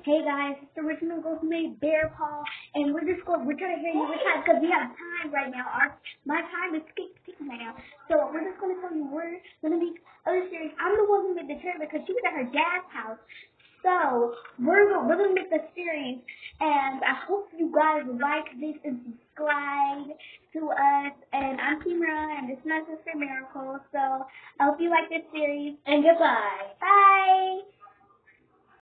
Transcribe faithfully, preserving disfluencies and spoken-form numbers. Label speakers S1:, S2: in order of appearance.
S1: Hey guys, it's the original Ghost made Bearpaw, and we're just going. We're trying to hear you time because we have time right now. Our my time is ticking right now, so we're just going to tell you we're going to make other series. I'm the one who made the chair because she was at her dad's house, so we're we're going to make the series, and I hope you guys like this and subscribe to us. And I'm Kimra, and this is my sister Miracle. So I hope you like this series. And goodbye. Bye.